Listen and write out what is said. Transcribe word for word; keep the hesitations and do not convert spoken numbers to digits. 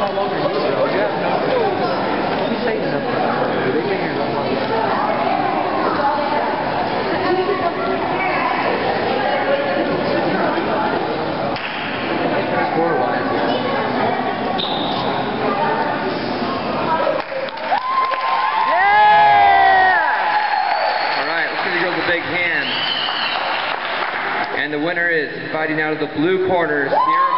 how long are you ago? Yeah. You say enough. They think you're not long. Score-wise. All right, let's give the girls a big hand. And the winner is fighting out of the blue corner, Sierra